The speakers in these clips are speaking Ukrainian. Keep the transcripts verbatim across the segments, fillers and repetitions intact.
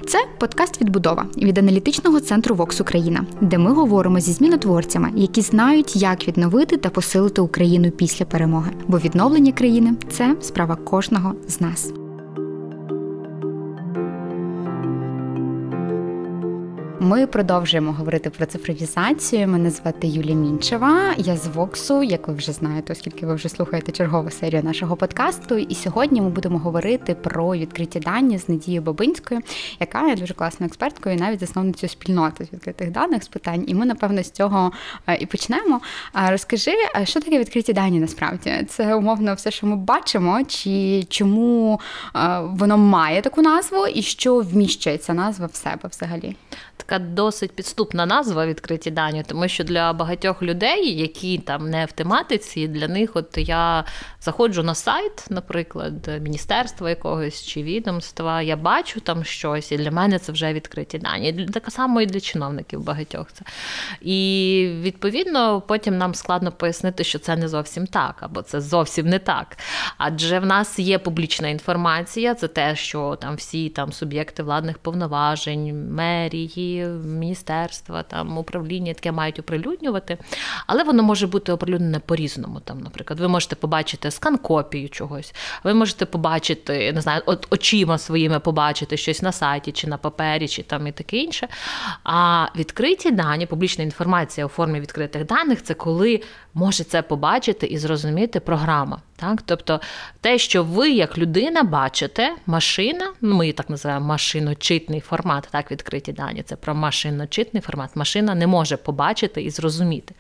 Це подкаст «Відбудова» від аналітичного центру Vox Україна, де ми говоримо зі змінотворцями, які знають, як відновити та посилити Україну після перемоги. Бо відновлення країни – це справа кожного з нас. Ми продовжуємо говорити про цифровізацію. Мене звати Юлія Мінчева, я з Воксу, як ви вже знаєте, оскільки ви вже слухаєте чергову серію нашого подкасту. І сьогодні ми будемо говорити про відкриті дані з Надією Бабинською, яка є дуже класною експерткою і навіть засновницею спільноти з відкритих даних з питань. І ми, напевно, з цього і почнемо. Розкажи, що таке відкриті дані насправді? Це, умовно, все, що ми бачимо, чи чому воно має таку назву і що вміщує ця назва в себе взагалі? Така досить підступна назва «відкриті дані», тому що для багатьох людей, які там не в тематиці, для них от я заходжу на сайт, наприклад, міністерства якогось чи відомства, я бачу там щось, і для мене це вже відкриті дані. Так само і для чиновників багатьох це. І, відповідно, потім нам складно пояснити, що це не зовсім так, або це зовсім не так. Адже в нас є публічна інформація, це те, що там всі там суб'єкти владних повноважень, мерії, міністерства, там, управління таке мають оприлюднювати, але воно може бути оприлюднене по-різному. Там, наприклад, ви можете побачити скан-копію чогось, ви можете побачити, не знаю, от очима своїми побачити щось на сайті, чи на папері, чи там і таке інше. А відкриті дані, публічна інформація у формі відкритих даних – це коли може це побачити і зрозуміти програма. Так? Тобто те, що ви як людина бачите, машина, ну, ми її так називаємо машиночитний формат, так, відкриті дані, це про машиночитний формат, машина не може побачити і зрозуміти.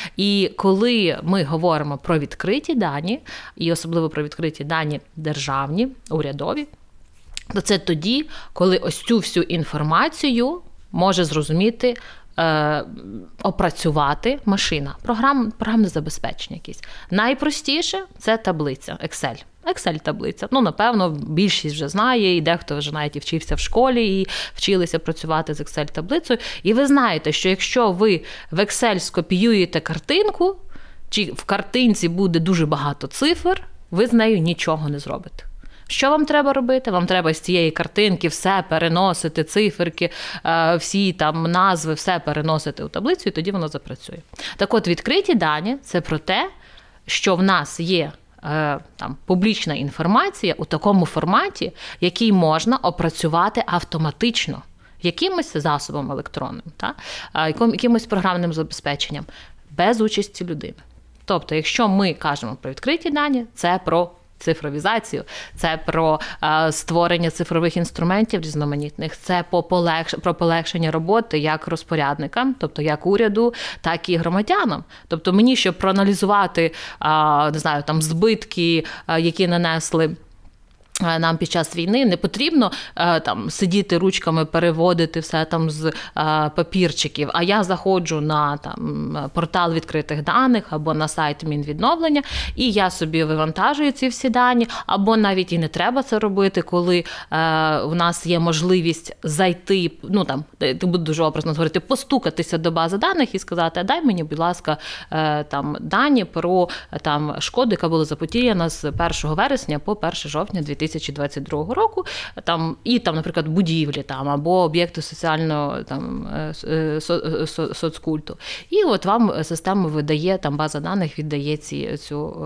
І коли ми говоримо про відкриті дані, і особливо про відкриті дані державні, урядові, то це тоді, коли ось цю всю інформацію може зрозуміти, Е, опрацювати машина, програм, програмне забезпечення якісь. Найпростіше – це таблиця, Excel. Excel-таблиця. Ну, напевно, більшість вже знає, і дехто вже навіть і вчився в школі, і вчилися працювати з Excel-таблицею. І ви знаєте, що якщо ви в Excel скопіюєте картинку, чи в картинці буде дуже багато цифр, ви з нею нічого не зробите. Що вам треба робити? Вам треба з цієї картинки все переносити, циферки, всі там назви, все переносити у таблицю, і тоді воно запрацює. Так от, відкриті дані – це про те, що в нас є там публічна інформація у такому форматі, який можна опрацювати автоматично, якимось засобом електронним, та? Якимось програмним забезпеченням, без участі людини. Тобто, якщо ми кажемо про відкриті дані, це про цифровізацію, це про е, створення цифрових інструментів різноманітних, це по полегш... про полегшення роботи як розпорядникам, тобто як уряду, так і громадянам. Тобто мені, щоб проаналізувати, е, не знаю, там збитки, е, які нанесли нам під час війни, не потрібно там сидіти ручками, переводити все там з папірчиків, а я заходжу на там портал відкритих даних або на сайт Мінвідновлення, і я собі вивантажую ці всі дані, або навіть і не треба це робити, коли е, у нас є можливість зайти, ну там, ти буду дуже образно говорити, постукатися до бази даних і сказати, дай мені, будь ласка, е, там дані про там шкоду, яка була заподіяна з першого вересня по перше жовтня дві тисячі двадцять другого року, там, і там, наприклад, будівлі там, або об'єкти соціального там, со, со, соцкульту. І от вам система видає, там база даних віддає ці, цю,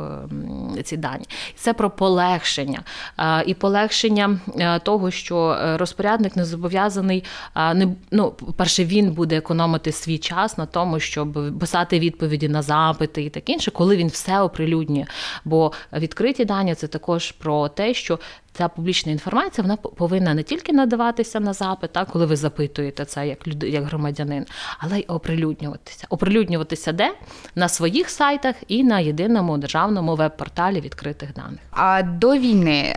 ці дані. Це про полегшення. І полегшення того, що розпорядник не зобов'язаний, не, ну, перше, він буде економити свій час на тому, щоб писати відповіді на запити і таке інше, коли він все оприлюднює. Бо відкриті дані – це також про те, що ця публічна інформація, вона повинна не тільки надаватися на запит, так, коли ви запитуєте це як люд, як громадянин, але й оприлюднюватися. Оприлюднюватися де? На своїх сайтах і на єдиному державному веб-порталі відкритих даних. А до війни,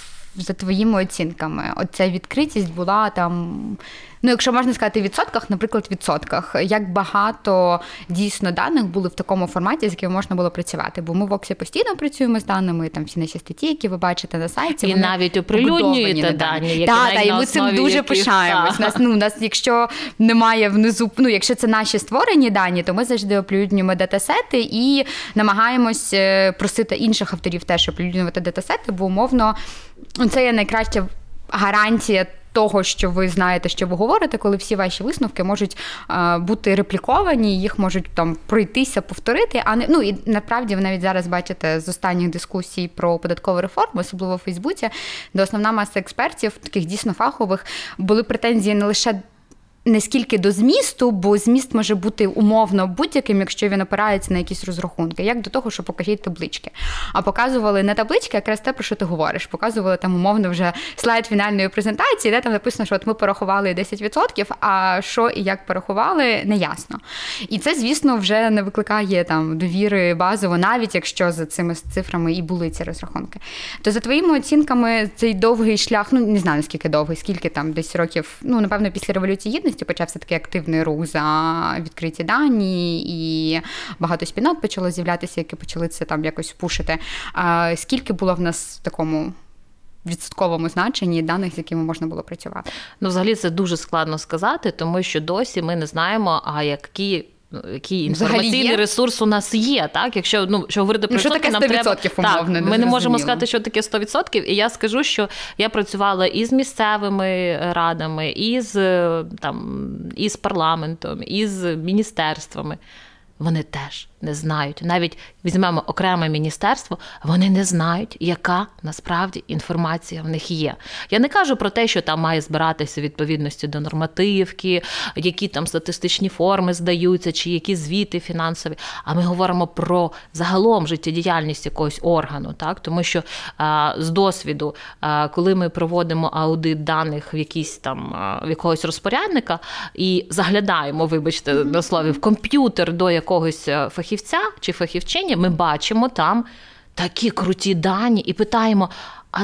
за твоїми оцінками, оця відкритість була там, ну, якщо можна сказати, в відсотках, наприклад, в відсотках, як багато дійсно даних були в такому форматі, з якими можна було працювати. Бо ми в Воксі постійно працюємо з даними, там всі наші статті, які ви бачите на сайті. І навіть оприлюднюєте дані, які так, та, і ми цим дуже яких... пишаємось. Нас, ну, нас, якщо немає внизу, ну, якщо це наші створені дані, то ми завжди оприлюднюємо датасети і намагаємось просити інших авторів теж оприлюднювати датасети, бо умовно це є найкраща гарантія того, що ви знаєте, що ви говорите, коли всі ваші висновки можуть а, бути репліковані, їх можуть там пройтися, повторити, а не, ну, і насправді ви навіть зараз бачите з останніх дискусій про податкову реформу, особливо в Фейсбуці, де основна маса експертів, таких дійсно фахових, були претензії не лише не скільки до змісту, бо зміст може бути умовно будь-яким, якщо він опирається на якісь розрахунки, як до того, що покажіть таблички. А показували не таблички, а якраз те, про що ти говориш. Показували там умовно вже слайд фінальної презентації, де там написано, що от ми порахували десять відсотків, а що і як порахували, не ясно. І це, звісно, вже не викликає там довіри базово, навіть якщо за цими цифрами і були ці розрахунки. То за твоїми оцінками цей довгий шлях, ну не знаю, наскільки довгий, скільки там десь років, ну напевно, після Революції Гідності почався такий активний рух за відкриті дані, і багато спільнот почало з'являтися, які почали це там якось пушити. А скільки було в нас в такому відсотковому значенні даних, з якими можна було працювати? Ну, взагалі, це дуже складно сказати, тому що досі ми не знаємо, а які який інформаційний ресурс у нас є, так? Якщо, ну, що говорити про ну, що таке сто відсотків, умовно, так, не ми не можемо сказати, що таке сто відсотків, і я скажу, що я працювала і з місцевими радами, і з, там, і з парламентом, і з міністерствами. Вони теж не знають. Навіть візьмемо окреме міністерство, вони не знають, яка насправді інформація в них є. Я не кажу про те, що там має збиратися відповідності до нормативки, які там статистичні форми здаються, чи які звіти фінансові, а ми говоримо про загалом життєдіяльність якогось органу, так? Тому що а, з досвіду, а, коли ми проводимо аудит даних в якийсь там, а, в якогось розпорядника і заглядаємо, вибачте, на слові, в комп'ютер до якогось фахівця чи фахівчині, ми бачимо там такі круті дані і питаємо, а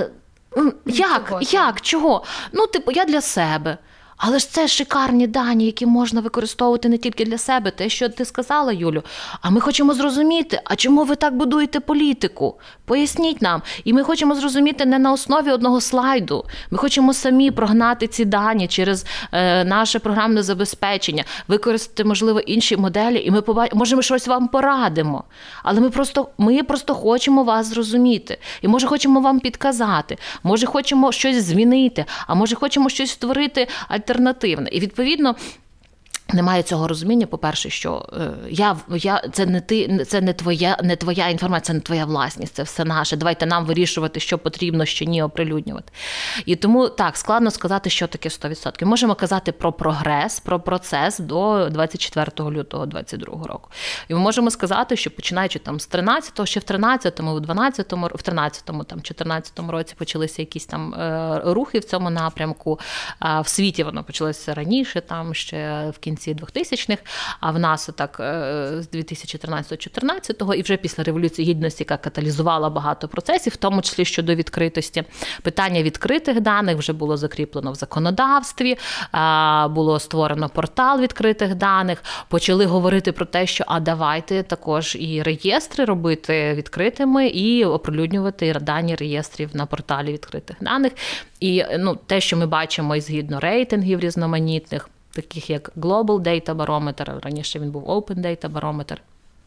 як, чого? як, чого? Ну, типу, я для себе. Але ж це шикарні дані, які можна використовувати не тільки для себе. Те, що ти сказала, Юлю, а ми хочемо зрозуміти, а чому ви так будуєте політику? Поясніть нам. І ми хочемо зрозуміти не на основі одного слайду. Ми хочемо самі прогнати ці дані через е, наше програмне забезпечення, використати, можливо, інші моделі, і ми побачимо, може, ми щось вам порадимо. Але ми просто, ми просто хочемо вас зрозуміти. І, може, хочемо вам підказати. Може, хочемо щось змінити. А може, хочемо щось створити альтернативне. І, відповідно, немає цього розуміння, по-перше, що е, я, я, це, не ти, це не, твоя, не твоя інформація, це не твоя власність, це все наше. Давайте нам вирішувати, що потрібно, що ні, оприлюднювати. І тому, так, складно сказати, що таке сто відсотків. Можемо казати про прогрес, про процес до двадцять четвертого лютого двадцять другого року. І ми можемо сказати, що починаючи там з тринадцятого, ще в тринадцятому, в дванадцятому, в тринадцятому, там, чотирнадцятому році почалися якісь там е, рухи в цьому напрямку. А в світі воно почалося раніше, там, ще в кінці двохтисячних, а в нас отак з дві тисячі тринадцятого-чотирнадцятого і вже після Революції Гідності, яка каталізувала багато процесів, в тому числі щодо відкритості. Питання відкритих даних вже було закріплено в законодавстві, було створено портал відкритих даних, почали говорити про те, що а давайте також і реєстри робити відкритими і оприлюднювати дані реєстрів на порталі відкритих даних. І ну, те, що ми бачимо і згідно рейтингів різноманітних, таких як Global Data Barometer, раніше він був Open Data Barometer,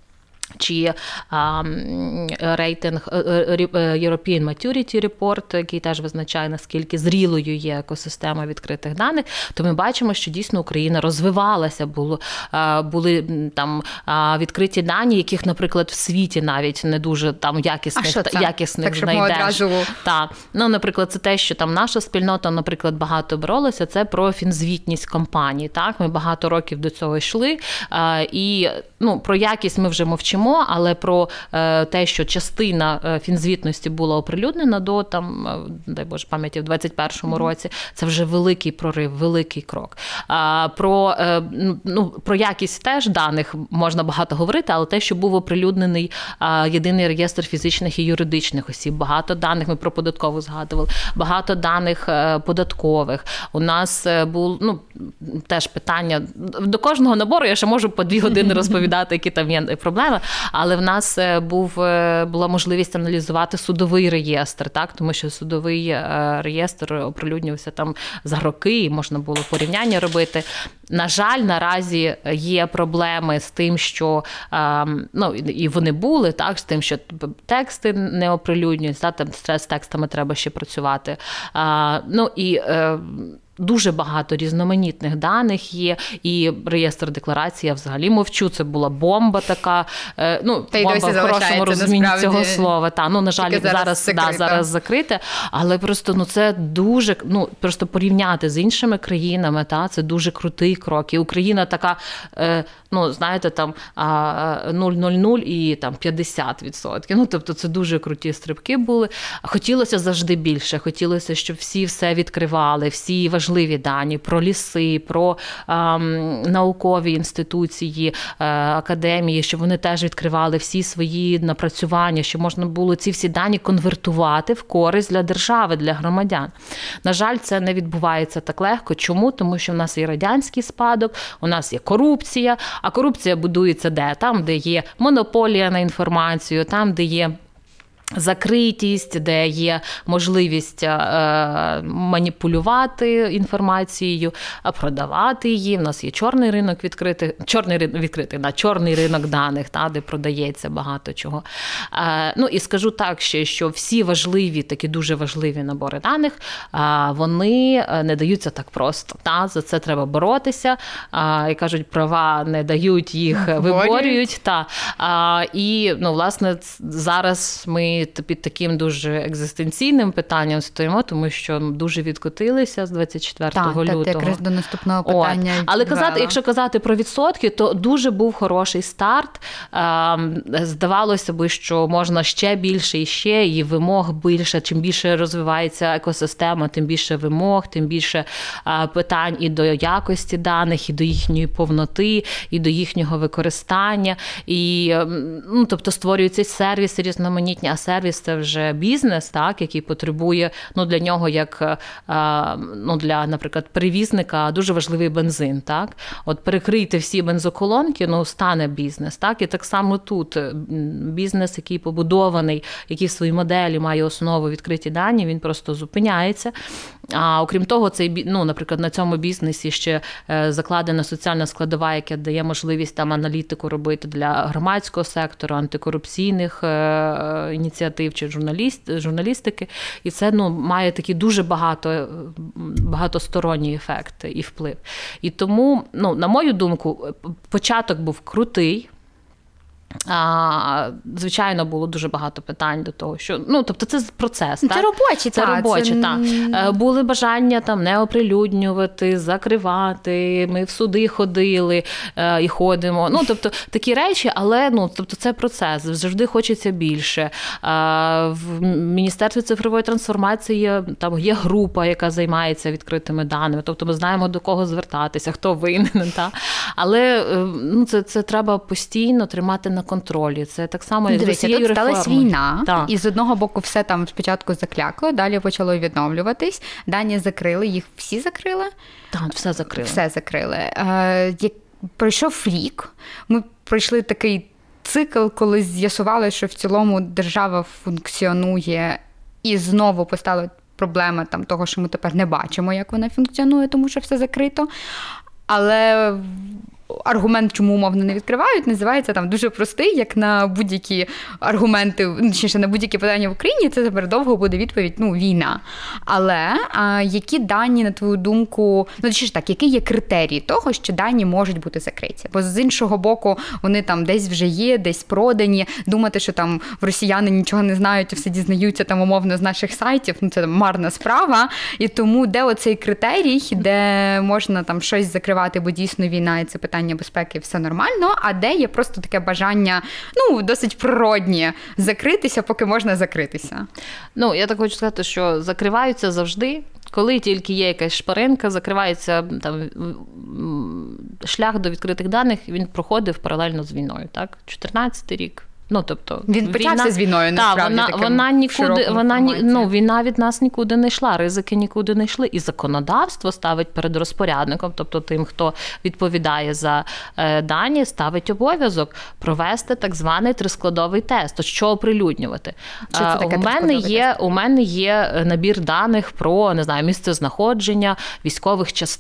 чи а, рейтинг European Maturity Report, який теж визначає, наскільки зрілою є екосистема відкритих даних, то ми бачимо, що дійсно Україна розвивалася, було, були там відкриті дані, яких, наприклад, в світі навіть не дуже там якісних, та, якісних так, знайдеш. Одразу... Так. Ну, наприклад, це те, що там наша спільнота, наприклад, багато боролася, це про фінзвітність компаній. Так? Ми багато років до цього йшли, і ну, про якість ми вже мовчимо, але про е, те, що частина фінзвітності була оприлюднена до, там, дай Боже пам'яті, в двадцять першому mm-hmm. році, це вже великий прорив, великий крок. А, про, е, ну, про якість теж даних можна багато говорити, але те, що був оприлюднений а, єдиний реєстр фізичних і юридичних осіб, багато даних, ми про податкову згадували, багато даних е, податкових. У нас е, був, ну, теж питання, до кожного набору я ще можу по дві години розповідати, які там є проблеми, але в нас був, була можливість аналізувати судовий реєстр, так? Тому що судовий реєстр оприлюднювався там за роки, і можна було порівняння робити. На жаль, наразі є проблеми з тим, що, ну, і вони були, так, з тим, що тексти не оприлюднюються, там з текстами треба ще працювати. Ну, і дуже багато різноманітних даних є, і реєстр декларації, я взагалі мовчу, це була бомба така, ну, та бомба в хорошому розумінні цього слова. Та, ну, на жаль, зараз, зараз, да, зараз закрите, але просто, ну, це дуже, ну, просто порівняти з іншими країнами, та, це дуже крутий крок. І Україна така, ну, знаєте, там нуль нуль нуль і там п'ятдесят відсотків. Ну, тобто це дуже круті стрибки були. Хотілося завжди більше, хотілося, щоб всі все відкривали, всі важливі дані про ліси, про ем, наукові інституції, е, академії, щоб вони теж відкривали всі свої напрацювання, щоб можна було ці всі дані конвертувати в користь для держави, для громадян. На жаль, це не відбувається так легко. Чому? Тому що в нас є радянський спадок, у нас є корупція, а корупція будується де? Там, де є монополія на інформацію, там, де є закритість, де є можливість е, маніпулювати інформацією, продавати її. У нас є чорний ринок відкритий, чорний відкритий, да, чорний ринок даних, та, де продається багато чого. Е, ну і скажу так ще, що всі важливі, такі дуже важливі набори даних, е, вони не даються так просто. Та, за це треба боротися. Е, і кажуть, права не дають, їх виборюють. Та. Е, і, ну, власне, зараз ми під таким дуже екзистенційним питанням стоїмо, тому що дуже відкотилися з двадцять четвертого лютого. Так, якраз до наступного питання. От. Але казати, якщо казати про відсотки, то дуже був хороший старт. Здавалося би, що можна ще більше і ще, і вимог більше. Чим більше розвивається екосистема, тим більше вимог, тим більше питань і до якості даних, і до їхньої повноти, і до їхнього використання. І, ну, тобто створюються сервіси різноманітні, а сервіс – це вже бізнес, так, який потребує, ну, для нього, як, ну, для, наприклад, перевізника дуже важливий бензин, так. От перекрийте всі бензоколонки, ну, стане бізнес, так. І так само тут бізнес, який побудований, який в своїй моделі має основу відкриті дані, він просто зупиняється. А окрім того, цей, ну, наприклад, на цьому бізнесі ще закладена соціальна складова, яка дає можливість там аналітику робити для громадського сектору, антикорупційних ініціатив чи журналіст, журналістики. І це, ну, має такий дуже багато, багатосторонній ефект і вплив. І тому, ну, на мою думку, початок був крутий. А, звичайно, було дуже багато питань до того, що, ну, тобто це процес, це так? робочі, це та, робочі, це... так. Були бажання там не оприлюднювати, закривати, ми в суди ходили е, і ходимо. Ну, тобто такі речі, але, ну, тобто це процес, завжди хочеться більше. Е, в Міністерстві цифрової трансформації там є група, яка займається відкритими даними, тобто ми знаємо, до кого звертатися, хто винен, та? Але, ну, це, це треба постійно тримати на контролі. Це так само, як з Росією реформою. Тут сталася війна, так. І з одного боку все там спочатку заклякло, далі почало відновлюватись, дані закрили, їх всі закрили? Так, все закрили. Все закрили. Е, як пройшов рік, ми пройшли такий цикл, коли з'ясували, що в цілому держава функціонує, і знову постала проблема там того, що ми тепер не бачимо, як вона функціонує, тому що все закрито. Але аргумент, чому умовно не відкривають, називається там дуже простий, як на будь-які аргументи, точніше, на будь-які питання в Україні, це тепер довго буде відповідь, ну, війна. Але а, які дані, на твою думку, ну, точніше так, які є критерії того, що дані можуть бути закриті? Бо з іншого боку, вони там десь вже є, десь продані. Думати, що там в росіяни нічого не знають і все дізнаються там умовно з наших сайтів, ну, це там марна справа. І тому де оцей критерій, де можна там щось закривати, бо дійсно війна, і це питання безпеки, все нормально, а де є просто таке бажання, ну, досить природнє, закритися, поки можна закритися. Ну, я так хочу сказати, що закриваються завжди, коли тільки є якась шпаринка, закривається там шлях до відкритих даних, він проходив паралельно з війною, так? чотирнадцятий рік. Ну, тобто, він почався війна, з війною, насправді, та, вона, вона нікуди, вона, ну, війна від нас нікуди не йшла, ризики нікуди не йшли. І законодавство ставить перед розпорядником, тобто тим, хто відповідає за е, дані, ставить обов'язок провести так званий трискладовий тест. То що оприлюднювати? Що це таке у мене є, у мене є набір даних про, не знаю, місцезнаходження військових частин.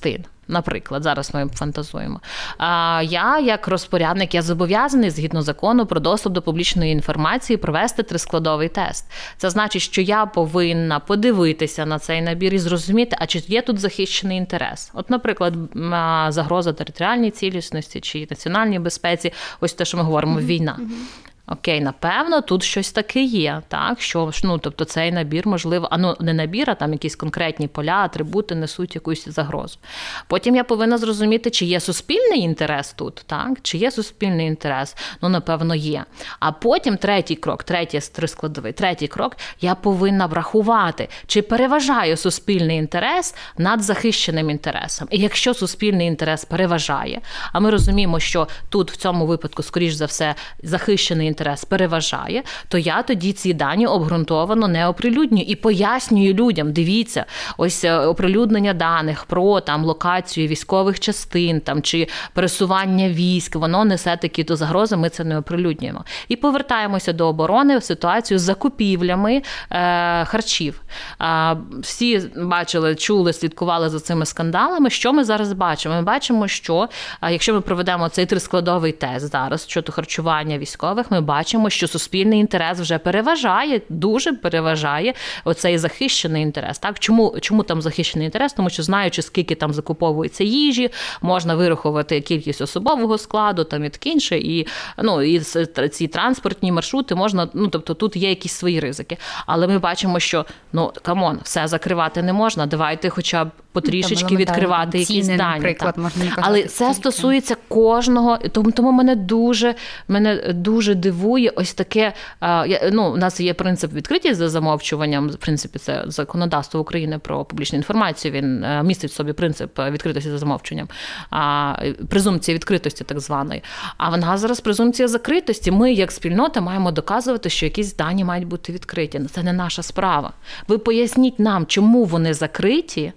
Наприклад, зараз ми фантазуємо. А я, як розпорядник, я зобов'язаний, згідно закону про доступ до публічної інформації, провести трискладовий тест. Це значить, що я повинна подивитися на цей набір і зрозуміти, а чи є тут захищений інтерес. От, наприклад, загроза територіальній цілісності чи національній безпеці, ось те, що ми говоримо, війна. Окей, напевно, тут щось таке є, так, що, ну, тобто цей набір, можливо, а ну, не набір, а там якісь конкретні поля, атрибути несуть якусь загрозу. Потім я повинна зрозуміти, чи є суспільний інтерес тут, так, чи є суспільний інтерес, ну, напевно, є. А потім третій крок, третій трискладовий, третій крок, я повинна врахувати, чи переважає суспільний інтерес над захищеним інтересом. І якщо суспільний інтерес переважає, а ми розуміємо, що тут в цьому випадку, скоріш за все, захищений інтерес інтерес переважає, то я тоді ці дані обґрунтовано не оприлюднюю і пояснюю людям, дивіться, ось оприлюднення даних про там локацію військових частин там чи пересування військ, воно несе такі-то загрози, ми це не оприлюднюємо. І повертаємося до оборони в ситуацію з закупівлями е, харчів. Е, всі бачили, чули, слідкували за цими скандалами. Що ми зараз бачимо? Ми бачимо, що е, якщо ми проведемо цей трискладовий тест зараз щодо харчування військових, ми бачимо, що суспільний інтерес вже переважає, дуже переважає оцей захищений інтерес. Так? Чому, чому там захищений інтерес? Тому що, знаючи, скільки там закуповується їжі, можна вирахувати кількість особового складу там і таке інше, і, ну, і ці транспортні маршрути можна, ну, тобто тут є якісь свої ризики. Але ми бачимо, що, ну, камон, все закривати не можна, давайте хоча б потрішечки ну, відкривати якісь ціни, дані. Наприклад, можна не але це стільки. Стосується кожного, тому, тому мене дуже, мене дуже дивує ось таке, ну, у нас є принцип відкритість за замовчуванням, в принципі, це законодавство України про публічну інформацію, він містить в собі принцип відкритості за замовчуванням, презумпція відкритості так званої. А в нас зараз презумпція закритості. Ми, як спільнота, маємо доказувати, що якісь дані мають бути відкриті. Це не наша справа. Ви поясніть нам, чому вони закриті,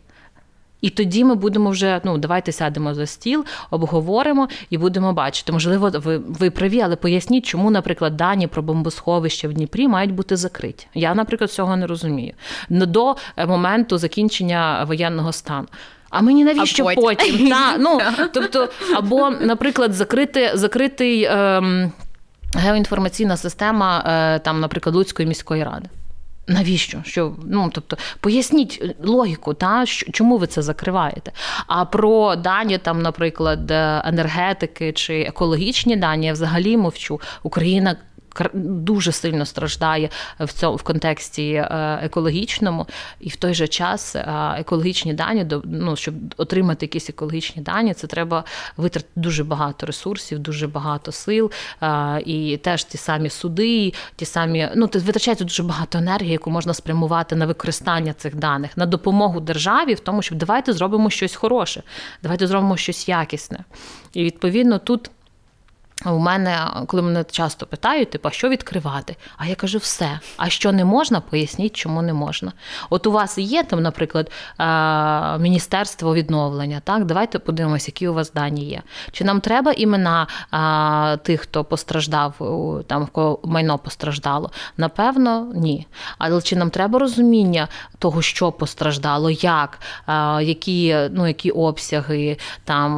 і тоді ми будемо вже, ну, давайте сядемо за стіл, обговоримо і будемо бачити. Можливо, ви, ви праві, але поясніть, чому, наприклад, дані про бомбосховище в Дніпрі мають бути закриті. Я, наприклад, цього не розумію. До моменту закінчення воєнного стану. А мені навіщо а потім? потім? Та, ну, тобто, або, наприклад, закрити, закритий ем, геоінформаційна система, е, там, наприклад, Луцької міської ради. Навіщо? Що, ну, тобто, поясніть логіку, та, чому ви це закриваєте. А про дані, там, наприклад, енергетики чи екологічні дані, я взагалі мовчу. Україна дуже сильно страждає в цьому в контексті екологічному, і в той же час екологічні дані, ну, щоб отримати якісь екологічні дані, це треба витратити дуже багато ресурсів, дуже багато сил, і теж ті самі суди, ті самі, ну, витрачається дуже багато енергії, яку можна спрямувати на використання цих даних, на допомогу державі в тому, щоб давайте зробимо щось хороше, давайте зробимо щось якісне. І відповідно тут у мене, коли мене часто питають, типу, а що відкривати? А я кажу, все. А що не можна, поясніть, чому не можна. От у вас є там, наприклад, Міністерство відновлення, так? Давайте подивимося, які у вас дані є. Чи нам треба імена тих, хто постраждав, там, в кого майно постраждало? Напевно, ні. Але чи нам треба розуміння того, що постраждало, як, які, ну, які обсяги, там,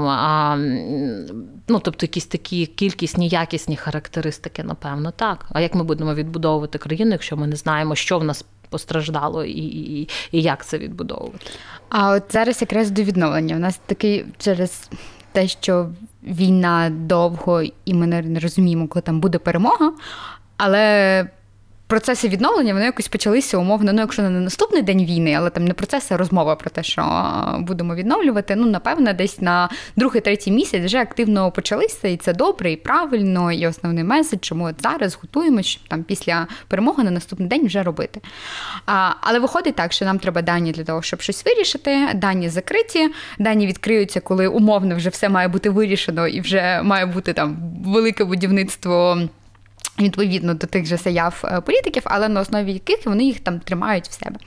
ну, тобто якісь такі кількісні, якісні характеристики, напевно, так. А як ми будемо відбудовувати країну, якщо ми не знаємо, що в нас постраждало і, і, і як це відбудовувати? А от зараз якраз до відновлення. У нас такий через те, що війна довго і ми не розуміємо, коли там буде перемога, але процеси відновлення, вони якось почалися умовно, ну, якщо не на наступний день війни, але там не процес, а розмова про те, що будемо відновлювати, ну, напевно, десь на другий-третій місяць вже активно почалися, і це добре, і правильно, і основний меседж, чому от зараз готуємося, щоб там після перемоги на наступний день вже робити. А, але виходить так, що нам треба дані для того, щоб щось вирішити, дані закриті, дані відкриються, коли умовно вже все має бути вирішено, і вже має бути там велике будівництво відповідно до тих же заяв політиків, але на основі яких вони їх там тримають в себе.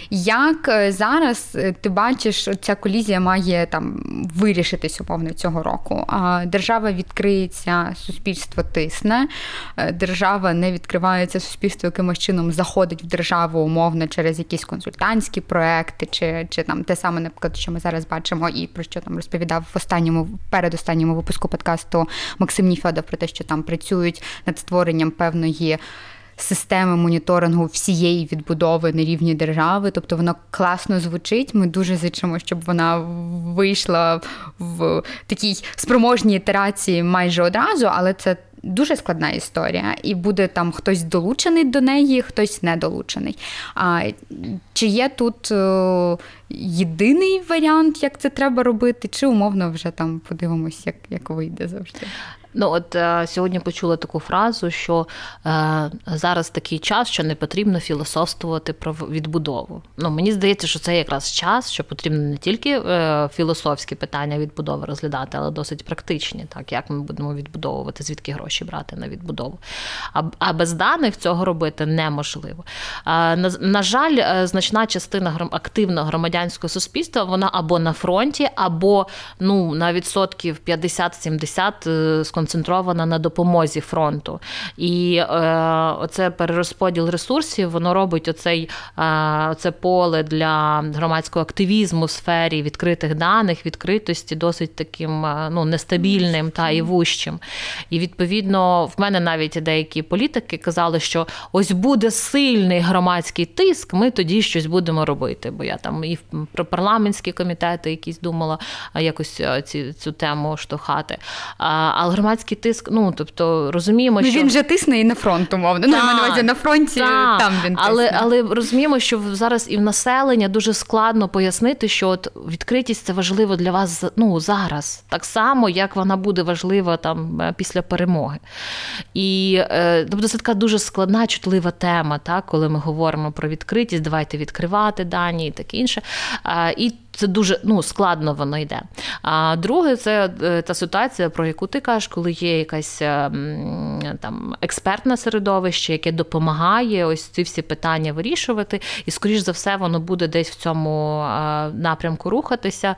Як зараз ти бачиш, ця колізія має там вирішитись, умовно, цього року? Держава відкриється, суспільство тисне, держава не відкривається, суспільство якимось чином заходить в державу, умовно, через якісь консультантські проекти, чи, чи там те саме, наприклад, що ми зараз бачимо, і про що там розповідав в останньому, передостанньому випуску подкасту Максим Ніфьодов, про те, що там працюють над створенням певної системи моніторингу всієї відбудови на рівні держави. Тобто воно класно звучить. Ми дуже зичимо, щоб вона вийшла в такій спроможній ітерації майже одразу, але це дуже складна історія, і буде там хтось долучений до неї, хтось не долучений. А чи є тут о, єдиний варіант, як це треба робити, чи умовно вже там подивимось, як, як вийде завжди? Ну, от е, сьогодні почула таку фразу, що е, зараз такий час, що не потрібно філософствувати про відбудову. Ну, мені здається, що це якраз час, що потрібно не тільки е, філософські питання відбудови розглядати, але досить практичні, так, як ми будемо відбудовувати, звідки гроші брати на відбудову. А, а без даних цього робити неможливо. Е, на, на жаль, значна частина гром, активного громадянського суспільства, вона або на фронті, або ну, на відсотків п'ятдесят-сімдесят сконцентрована концентрована на допомозі фронту. І е, оце перерозподіл ресурсів, воно робить оцей, е, оце поле для громадського активізму в сфері відкритих даних, відкритості досить таким ну, нестабільним та і вущим. І відповідно в мене навіть деякі політики казали, що ось буде сильний громадський тиск, ми тоді щось будемо робити. Бо я там і про парламентські комітети якісь думала якось ці, цю тему штовхати. Але громадський тиск, ну, тобто, розуміємо, що... Він вже тисне і на фронт, умовно. Ну, на увазі, на фронті, та, там він тисне. Але, але розуміємо, що зараз і в населення дуже складно пояснити, що от відкритість – це важливо для вас, ну, зараз. Так само, як вона буде важлива там після перемоги. І, тобто, це така дуже складна, чутлива тема, так, коли ми говоримо про відкритість, давайте відкривати дані і таке інше. І це дуже, ну, складно воно йде. А друге, це та ситуація, про яку ти кажеш, коли є якась там експертне середовище, яке допомагає ось ці всі питання вирішувати, і, скоріш за все, воно буде десь в цьому напрямку рухатися.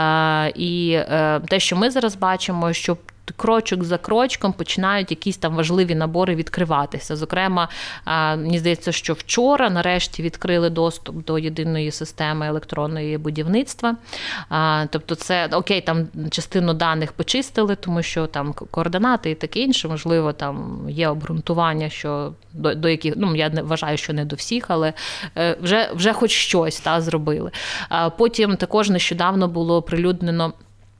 І те, що ми зараз бачимо, що крочок за крочком починають якісь там важливі набори відкриватися. Зокрема, мені здається, що вчора нарешті відкрили доступ до єдиної системи електронної будівництва. Тобто це, окей, там частину даних почистили, тому що там координати і таке інше, можливо, там є обґрунтування, що до, до яких, ну, я не вважаю, що не до всіх, але вже, вже хоч щось та, зробили. Потім також нещодавно було оприлюднено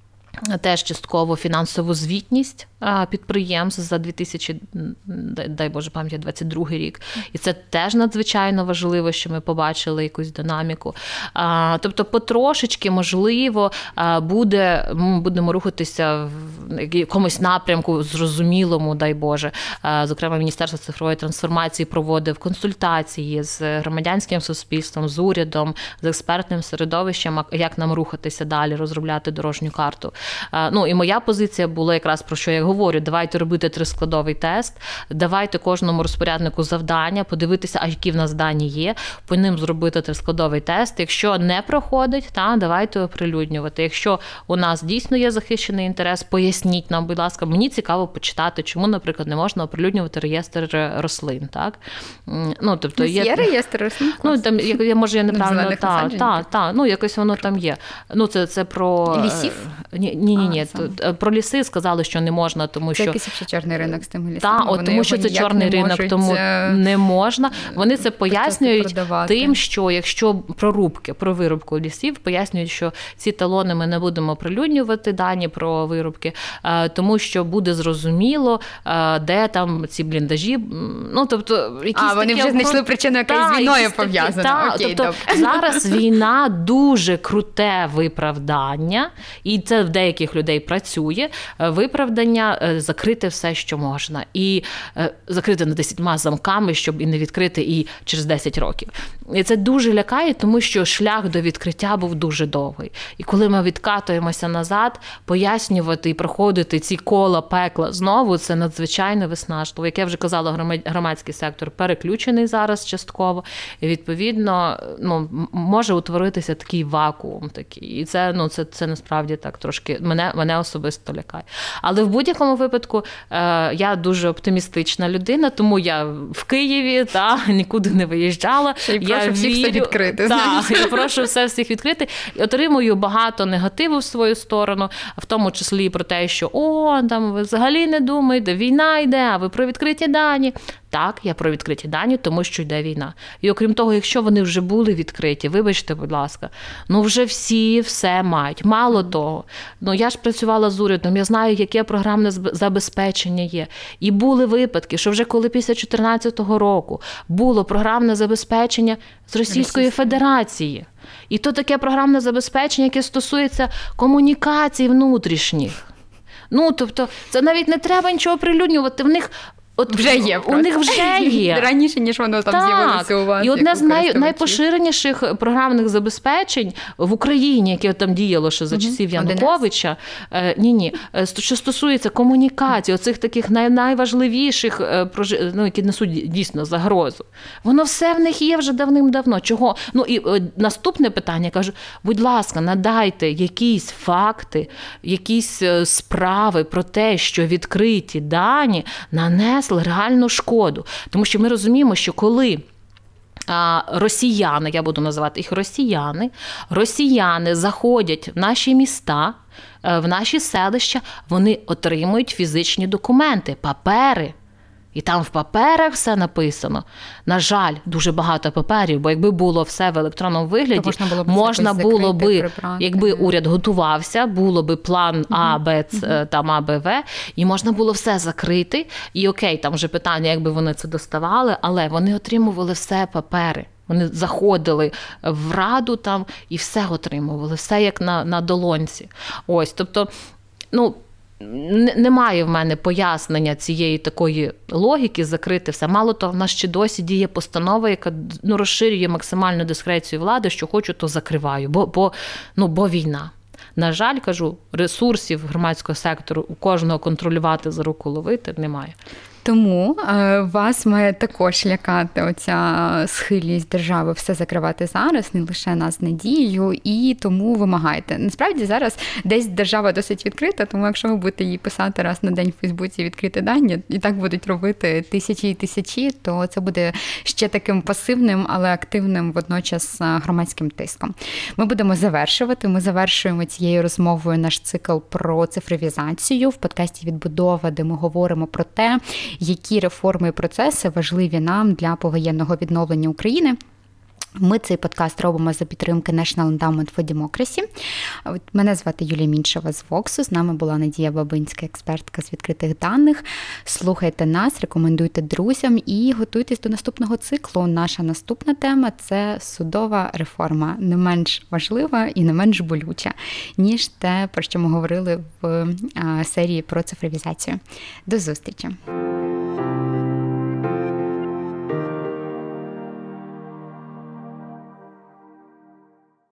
теж частково фінансову звітність підприємств за дві тисячі, дай Боже пам'яті, двадцять другий рік. І це теж надзвичайно важливо, що ми побачили якусь динаміку. Тобто потрошечки, можливо, буде, ми будемо рухатися в якомусь напрямку зрозумілому, дай Боже. Зокрема, Міністерство цифрової трансформації проводив консультації з громадянським суспільством, з урядом, з експертним середовищем, як нам рухатися далі, розробляти дорожню карту. Ну, і моя позиція була якраз про що я говорю, давайте робити трискладовий тест, давайте кожному розпоряднику завдання, подивитися, а які в нас дані є, по ним зробити трискладовий тест. Якщо не проходить, та, давайте оприлюднювати. Якщо у нас дійсно є захищений інтерес, поясніть нам, будь ласка, мені цікаво почитати, чому, наприклад, не можна оприлюднювати реєстр рослин, так? Ну, тобто, є, є реєстр рослин? Ну, там, я, може, я неправильно, та, та, та, ну, якось воно там є. Ну, це, це про... Лісів? Ні, ні, ні, ні. Про ліси сказали, що не можна, тому це що... Це якийсь ще чорний ринок з тими лісами. Так, от, тому що це чорний ринок, тому не можна. Вони це пояснюють тим, що якщо прорубки, про вирубку лісів, пояснюють, що ці талони ми не будемо оприлюднювати, дані про вирубки, тому що буде зрозуміло, де там ці бліндажі, ну, тобто... Якісь а, вони такі... вже знайшли причину, яка з війною пов'язана. Так, тобто добре. Зараз війна дуже круте виправдання, і це в деяких деяких людей працює, виправдання закрити все, що можна. І закрити на десятьма замками, щоб і не відкрити і через десять років. І це дуже лякає, тому що шлях до відкриття був дуже довгий. І коли ми відкатуємося назад, пояснювати і проходити ці кола пекла знову, це надзвичайно виснажливо. Як я вже казала, громадський сектор переключений зараз частково. І, відповідно, ну, може утворитися такий вакуум. Такий. І це, ну, це, це насправді так трошки мене, мене особисто лякає. Але в будь-якому випадку е, я дуже оптимістична людина, тому я в Києві, та, нікуди не виїжджала. І прошу я всіх вірю, все відкрити. Так, я прошу все всіх відкрити. І отримую багато негативу в свою сторону, в тому числі про те, що о, там ви взагалі не думаєте, війна йде, а ви про відкриті дані. Так, я про відкриті дані, тому що йде війна. І окрім того, якщо вони вже були відкриті, вибачте, будь ласка, ну вже всі все мають. Мало того, ну я ж працювала з урядом, я знаю, яке програмне забезпечення є. І були випадки, що вже коли після чотирнадцятого року було програмне забезпечення з Російської Федерації. І то таке програмне забезпечення, яке стосується комунікацій внутрішніх. Ну, тобто, це навіть не треба нічого прилюднювати. В них От вже є. У них вже є. Раніше, ніж воно там так. з'явилося у вас. І одне з най, найпоширеніших програмних забезпечень в Україні, яке там діяло ще за часів угу. Януковича, е, ні-ні, що стосується комунікації, оцих таких най, найважливіших, ну, які несуть дійсно загрозу. Воно все в них є вже давним-давно. Чого? Ну, і е, наступне питання, я кажу, будь ласка, надайте якісь факти, якісь справи про те, що відкриті дані нанесли реальну шкоду. Тому що ми розуміємо, що коли росіяни, я буду називати їх росіяни, росіяни заходять в наші міста, в наші селища, вони отримують фізичні документи, папери. І там в паперах все написано. На жаль, дуже багато паперів, бо якби було все в електронному вигляді, можна було б, можна було би, якби уряд готувався, було би план А, Б, Ц, там А, Б, В, і можна було все закрити. І окей, там вже питання, якби вони це доставали, але вони отримували все папери. Вони заходили в раду там і все отримували, все як на, на долонці. Ось, тобто, ну, немає в мене пояснення цієї такої логіки закрити все. Мало того, в нас ще досі діє постанова, яка ну, розширює максимальну дискрецію влади, що хочу, то закриваю, бо, бо, ну, бо війна. На жаль, кажу, ресурсів громадського сектору у кожного контролювати, за руку ловити немає. Тому е, вас має також лякати оця схильність держави все закривати зараз, не лише нас надією, і тому вимагайте. Насправді зараз десь держава досить відкрита, тому якщо ви будете їй писати раз на день в Фейсбуці відкрити дані, і так будуть робити тисячі і тисячі, то це буде ще таким пасивним, але активним водночас громадським тиском. Ми будемо завершувати. Ми завершуємо цією розмовою наш цикл про цифровізацію в подкасті «Відбудова», де ми говоримо про те, які реформи і процеси важливі нам для повоєнного відновлення України. Ми цей подкаст робимо за підтримки National Endowment for Democracy. Мене звати Юлія Міншова з Воксу. З нами була Надія Бабинська, експертка з відкритих даних. Слухайте нас, рекомендуйте друзям і готуйтесь до наступного циклу. Наша наступна тема – це судова реформа. Не менш важлива і не менш болюча, ніж те, про що ми говорили в серії про цифровізацію. До зустрічі!